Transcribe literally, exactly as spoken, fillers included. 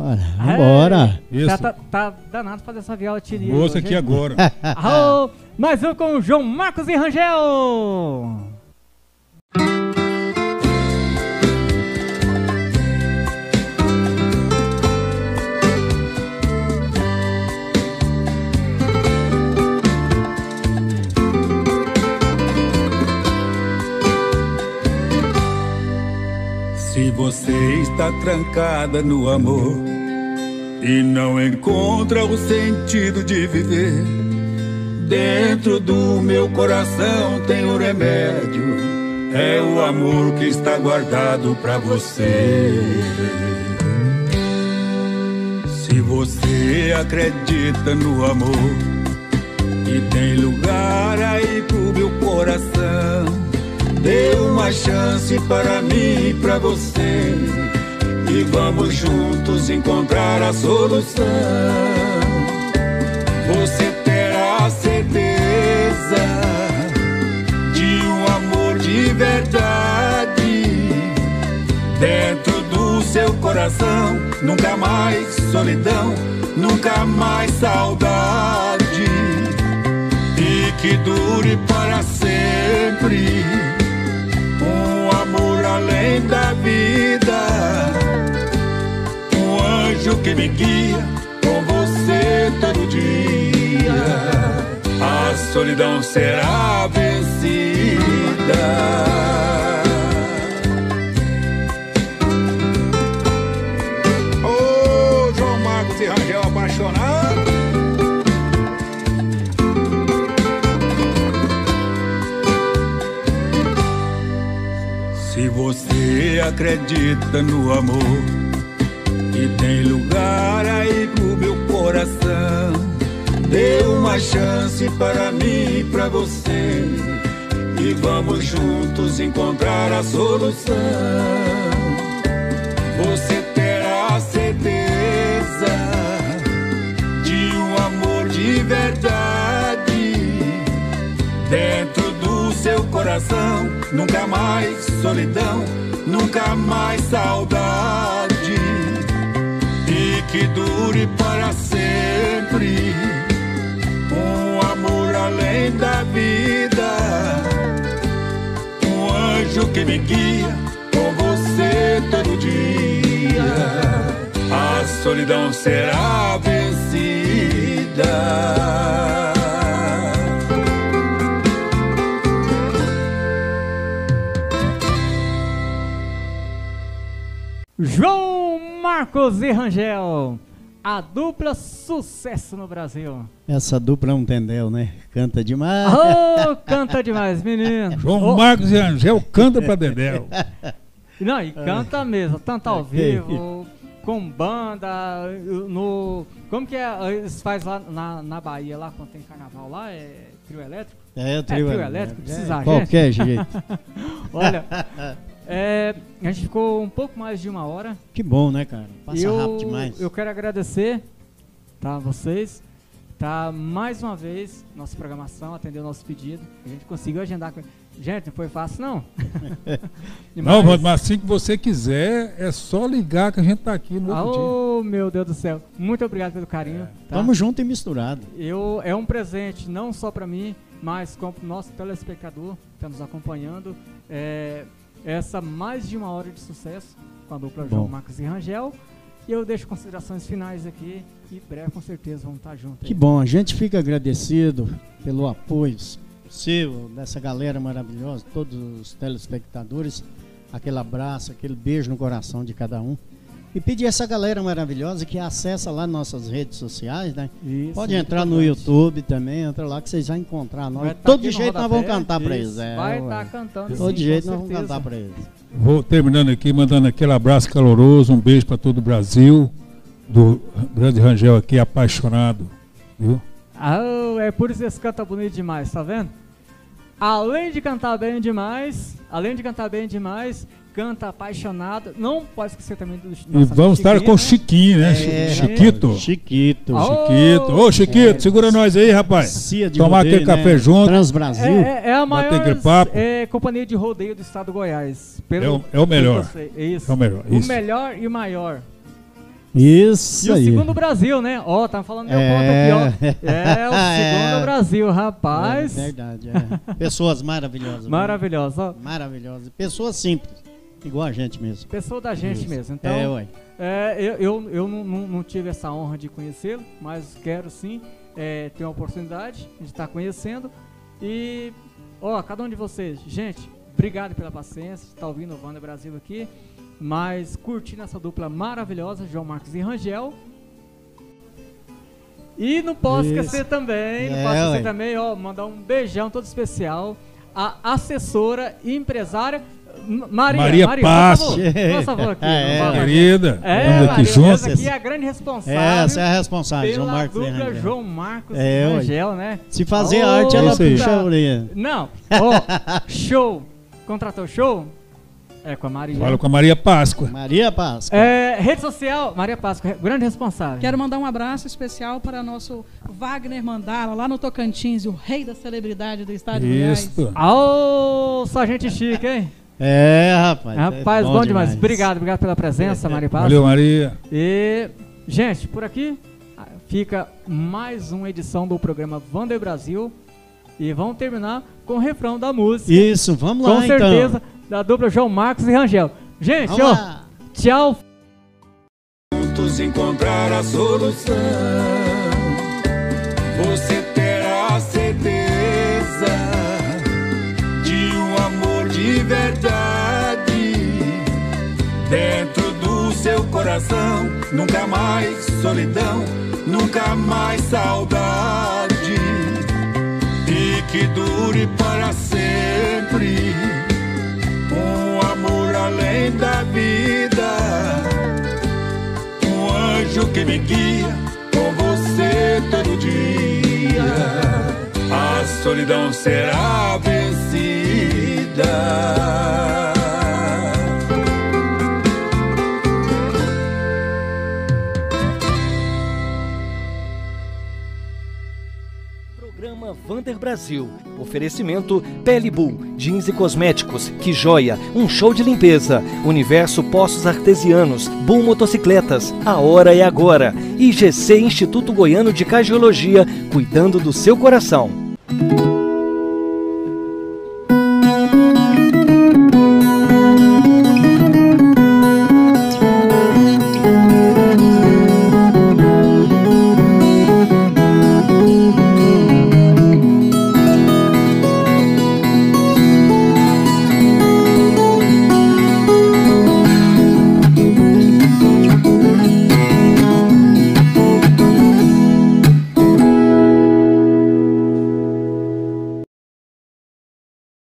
Bora, vambora. Isso. Tá, tá danado fazer essa viola tirinha. Moça aqui agora. Alô, mais um com o João Marcos e Rangel. Se você está trancada no amor e não encontra o sentido de viver, dentro do meu coração tem um remédio, é o amor que está guardado pra você. Se você acredita no amor e tem lugar aí pro meu coração, dê uma chance para mim e pra você, e vamos juntos encontrar a solução. Você terá certeza de um amor de verdade dentro do seu coração. Nunca mais solidão, nunca mais saudade, e que dure para sempre um amor além da vida, um anjo que me guia com você todo dia. A solidão será vencida. Ô, João Marcos e Rangel apaixonado. Se você acredita no amor e tem lugar aí pro meu coração, dê uma chance para mim e pra você, e vamos juntos encontrar a solução. Você terá certeza de um amor de verdade dentro do seu coração. Nunca mais solidão, nunca mais saudade, e que dure para sempre um amor além da vida, um anjo que me guia com você todo dia. A solidão será vencida. João Marcos e Rangel, a dupla sucesso no Brasil. Essa dupla é um tendel, né? Canta demais. Oh, canta demais, menino. João oh. Marcos e Rangel canta pra Dedéu. Não, e canta mesmo, tanto ao vivo, com banda, no... Como que é, eles fazem lá na, na Bahia, lá quando tem carnaval lá, é trio elétrico? É, o trio, é, trio elétrico, precisa, é, qualquer jeito. Olha... É, a gente ficou um pouco mais de uma hora. Que bom, né, cara? Passa eu, rápido demais. Eu quero agradecer, tá, vocês, tá, mais uma vez, nossa programação, atendeu o nosso pedido. A gente conseguiu agendar. Gente, não foi fácil, não. Não, mas, mas assim que você quiser, é só ligar que a gente tá aqui no outro dia. Oh, meu Deus do céu. Muito obrigado pelo carinho. É. Tá? Tamo junto e misturado. Eu, é um presente, não só para mim, mas como pro nosso telespectador que está nos acompanhando. É... Essa mais de uma hora de sucesso com a dupla Bom. João Marcos e Rangel. E eu deixo considerações finais aqui e breve com certeza vamos estar juntos. Que bom, a gente fica agradecido pelo apoio seu, dessa galera maravilhosa, todos os telespectadores. Aquele abraço, aquele beijo no coração de cada um. E pedir essa galera maravilhosa que acessa lá nossas redes sociais, né? Isso, pode entrar no YouTube também, entra lá que vocês vão encontrar nós. Tá todo jeito nós vamos cantar pra eles. É, vai estar tá cantando. Todo sim, jeito nós vamos cantar pra eles. Vou terminando aqui, mandando aquele abraço caloroso, um beijo para todo o Brasil, do grande Rangel aqui, apaixonado, viu? Ah, é por isso que esse canta bonito demais, tá vendo? Além de cantar bem demais, além de cantar bem demais, canta apaixonado. Não pode esquecer também do E vamos estar com o Chiquinho, né? É, Chiquito. Chiquito. Oh, Chiquito. Ô, Chiquito, é, segura nós aí, rapaz. Cia de Tomar rodeio, aquele café né? junto. Transbrasil. É, é, é a maior papo. É, companhia de rodeio do estado do Goiás. Pelo, é, o, é o melhor. É isso. É o melhor. O isso. melhor e o maior. Isso E aí. o segundo Brasil, né? Ó, tá falando meu É. ponto aqui, ó. É, o segundo É. Brasil, rapaz. É verdade, é. Pessoas maravilhosas. viu? Maravilhoso, ó. Maravilhosas. Pessoas simples, igual a gente mesmo. Pessoa da gente Isso. mesmo. Então, É, ué. é, eu, eu, eu não, não- não tive essa honra de conhecê-lo, mas quero sim é, ter uma oportunidade de estar conhecendo. E, ó, cada um de vocês, gente, obrigado pela paciência, de estar ouvindo o Wander Brasil aqui, mas curtindo essa dupla maravilhosa, João Marcos e Rangel. E não posso Isso. esquecer também, não É, posso esquecer ué. também, ó, mandar um beijão todo especial à assessora e empresária M- Maria. Maria Maria, Passo. Por favor, por favor aqui. É, não vai- Querida, É, estamos aqui Maria, juntos. essa aqui é a grande responsável Essa é a responsável, pela João Marcos e dupla Rangel. João Marcos É, e ué. Rangel, né? Se fazer Ô, arte, ela isso aí. puxa a orelha. Não, ó, show. Contratou show? É com a Maria. Fala com a Maria Páscoa. Maria Páscoa. É, rede social, Maria Páscoa, grande responsável. Quero mandar um abraço especial para nosso Wagner Mandala, lá no Tocantins, o rei da celebridade do estado de Goiás. Isso. Ô, só gente chique, hein? É, rapaz. Rapaz, é bom, demais. Obrigado, obrigado pela presença, Maria Páscoa. Valeu, Maria. E, gente, por aqui ah, fica mais uma edição do programa Wander Brasil. E vamos terminar com o refrão da música. Isso, vamos lá com então. certeza, da dupla João Marcos e Rangel. Gente, Vamos ó, lá. tchau. Juntos encontrar a solução. Você terá certeza de um amor de verdade dentro do seu coração. Nunca mais solidão, nunca mais saudade. E que dure para sempre um amor além da vida. Um anjo que me guia com você todo dia. A solidão será vencida. Programa Wander Brasil. Oferecimento Pele Bull, jeans e cosméticos, Que Joia, um show de limpeza. Universo Poços Artesianos, Bull Motocicletas, a hora é agora. I G C Instituto Goiano de Cardiologia, cuidando do seu coração.